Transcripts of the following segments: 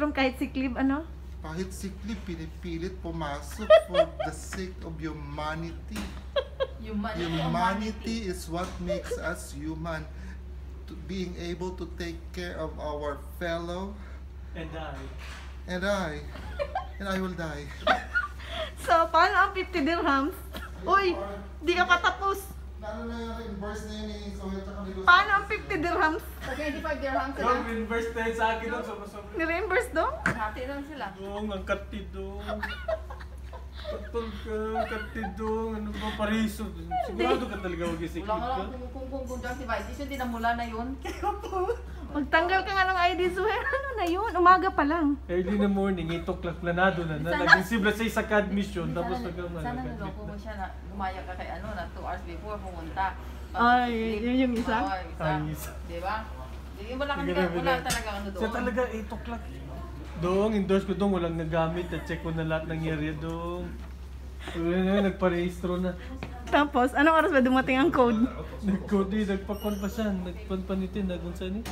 Vikram kahit siklib, ano? Kahit sikli, pinipilit pumasok for the sake of humanity. Humanity is what makes us human. Being able to take care of our fellow. And I will die. So, paano ang 50 dirhams? Uy, di ka pa tapos. Lalo na yung reimburse na yun eh. So, yung tsaka nilusa. Paano ang 50 dirhams? Sa 25 dirhams sila. Yung reimburse tayo sa akin doon. Ni-reimburse dong? Hati lang sila. Dong, ang katidong. Patol ka, katidong. Ano ba pariso? Sigurado ka talaga mag-isikip Wala nga ka. lang kung conjunctivitis yun, dinamula na yun. Magtanggal ka nga ng ID, Zuher. Ano na yun? Umaga pa lang. Early in the morning, 8 o'clock, planado na. Nag-receive na siya sa admission. Tapos nagkamal. Sana niloko mo siya na gumaya ka kay ano, na 2 hours before pumunta. Ay, yun yung isa? Oo, isa. Diba? Wala talaga ano doon. Siya talaga 8 o'clock. Dong, endorse ko dong, walang nagamit. Check ko na lahat ng area dong. Nagparehistro na. Tapos, anong oras ba dumating ang code? Nag-code, nagpa-con pa siya. Nagpan-panitin, nagunsa ni.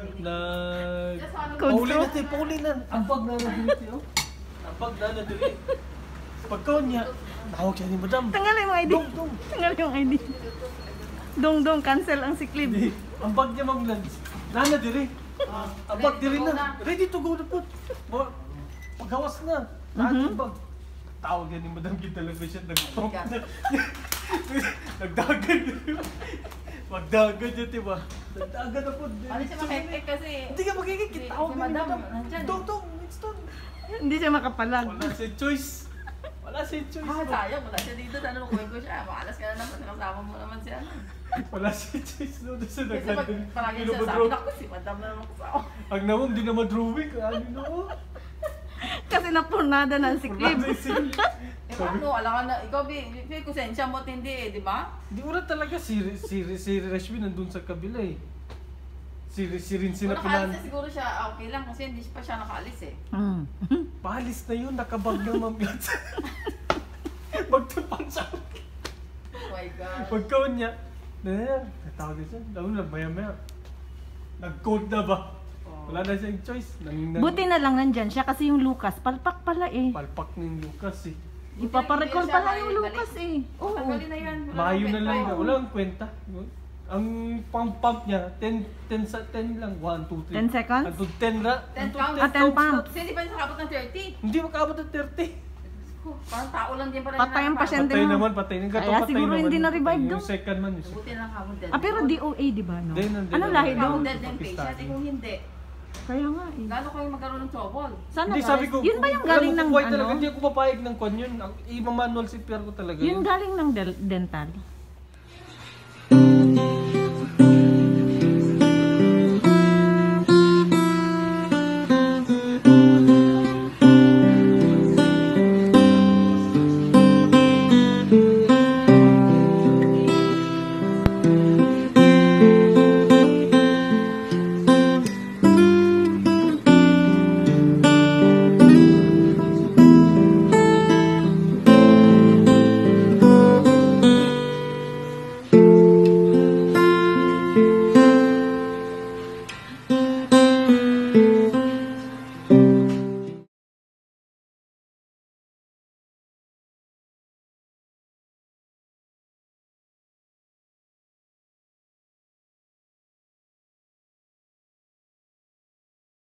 Code Pauli through? na tayo, pauli na. Ampag na na-delete oh. Ampag na na-delete. Pagkaon niya, tawag siya ni Madam. Tanggal yung ID. Dong. Tanggal yung ID. Dong, cancel ang siklib. Hindi. Ampag niya mag-lunch. Nana diri. Ampag diri na. Ready to go na po. Paghawas na. Ampag. Tawag yan ni Madam Gid Television. Nag-talk na. Nagdagan yun. Magdagan yun, diba? Nagdagan na po. Ano siya makikik kasi... Hindi ka makikik. Tawag Si yan ni Madam, Madam. nandyan. Dong, Winston. Hindi siya makapalag. Wala si choice. Wala si choice. Sayang, wala siya dito. Ano, kuwin ko siya. Maalas ka na naman. Nakasama mo naman siya. Wala si choice. Doon siya Kasi nagdagan. parang yun siya sabi, naku, si Madam na naman kasama. Ang naman, hindi na madrawing. Ano na oh. Kasi napurnada na ang siklib. Wala si Eh paano, alam ka na, ikaw, kusensya mo at hindi eh, di ba? Di oras talaga si Rashmi nandun sa kabila eh. Si Rinsi na Kung nakaalis pinan. na siguro siya, okay lang kasi hindi pa siya nakaalis eh. Pahalis na yun, nakabag ng mamlats. Magtupan siya. Oh my God. Pagkaon niya, natawag din siya. Lalo na maya-maya. Nag-code na ba? Wala na siyang choice. Buti na lang nandyan siya kasi yung Lucas, palpak pala eh. Palpak ng Lucas eh. Ipaparecall pala yung Lucas eh. Oo. Tanggalin na yan. Mayo na lang na. Walang kwenta. Ang pump niya, 10 lang. 1, 2, 3. 10 seconds? Anto 10 na. 10 counts. 10 pumps. Kasi hindi pa siya nakabot ng 30. Hindi makaabot ng 30. Parang tao lang din pala. Patay ang pasyente Patay mo. naman, patay. Yung gato Kaya patay siguro naman. hindi na-revive Yung daw. second man. Buti lang kabot din. Ah, pero DOA di ba no? Hindi, Ano lahi daw? Kabot din patient, eh kung hindi. Kaya nga eh. Lalo kayo magkaroon ng trouble. Sana Hindi, sabi ko, yun ba yung galing ng talaga, ano? hindi ako papayag ng kwan yun. I-manual CPR ko talaga Yung galing ng dental.